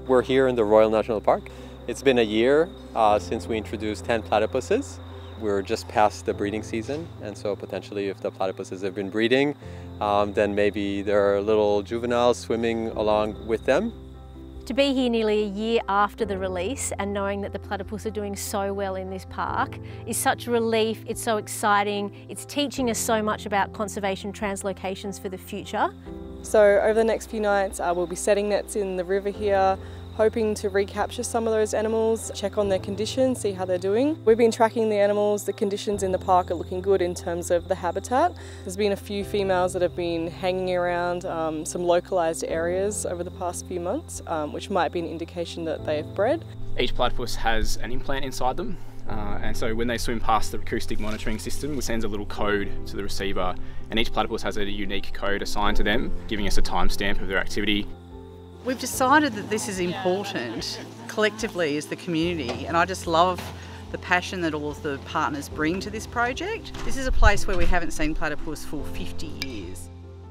We're here in the Royal National Park. It's been a year since we introduced 10 platypuses. We're just past the breeding season, and so potentially if the platypuses have been breeding, then maybe there are little juveniles swimming along with them. To be here nearly a year after the release and knowing that the platypus are doing so well in this park is such a relief. It's so exciting. It's teaching us so much about conservation translocations for the future. So over the next few nights we'll be setting nets in the river here, hoping to recapture some of those animals, check on their condition, see how they're doing. We've been tracking the animals. The conditions in the park are looking good in terms of the habitat. There's been a few females that have been hanging around some localised areas over the past few months, which might be an indication that they have bred. Each platypus has an implant inside them, and so when they swim past the acoustic monitoring system, it sends a little code to the receiver, and each platypus has a unique code assigned to them, giving us a timestamp of their activity. We've decided that this is important collectively as the community, and I just love the passion that all of the partners bring to this project. This is a place where we haven't seen platypus for 50 years.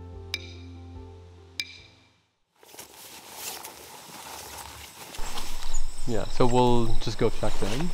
Yeah, so we'll just go check them.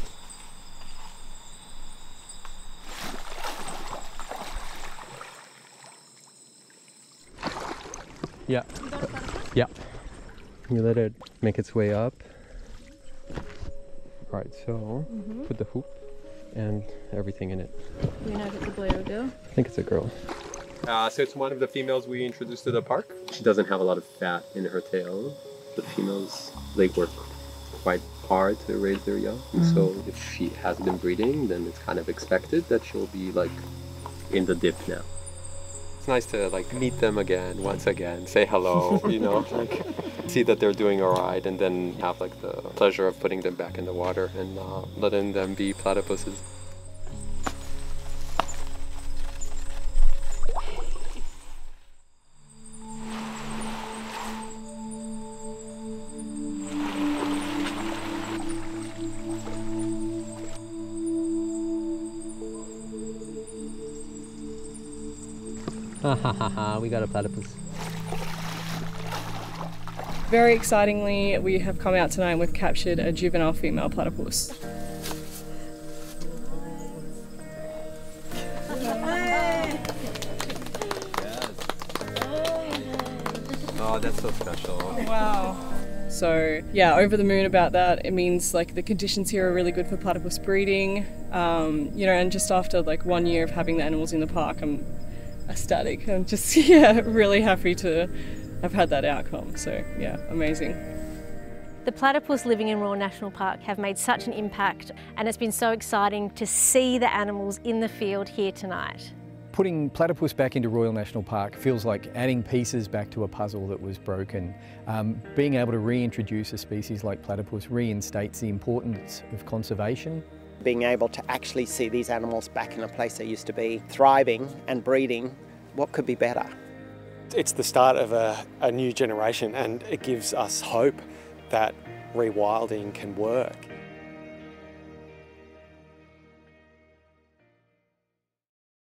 Yeah. Yeah. You let it make its way up. Alright, so put the hoop and everything in it. Do you know if it's a boy or a girl? I think it's a girl. So it's one of the females we introduced to the park. She doesn't have a lot of fat in her tail. The females, they work quite hard to raise their young. And so if she has been breeding, then it's kind of expected that she'll be like in the dip now. It's nice to like meet them again, once again, say hello, you know, like see that they're doing all right, and then have like the pleasure of putting them back in the water and letting them be platypuses. Ha ha ha ha, we got a platypus. Very excitingly, we have come out tonight and we've captured a juvenile female platypus. Oh, that's so special. Wow. So yeah, over the moon about that. It means like the conditions here are really good for platypus breeding. You know, and just after like 1 year of having the animals in the park, I'm ecstatic. I'm just really happy to have had that outcome. So yeah, amazing. The platypus living in Royal National Park have made such an impact, and it's been so exciting to see the animals in the field here tonight. Putting platypus back into Royal National Park feels like adding pieces back to a puzzle that was broken. Being able to reintroduce a species like platypus reinstates the importance of conservation. Being able to actually see these animals back in a place they used to be, thriving and breeding, what could be better? It's the start of a new generation, and it gives us hope that rewilding can work.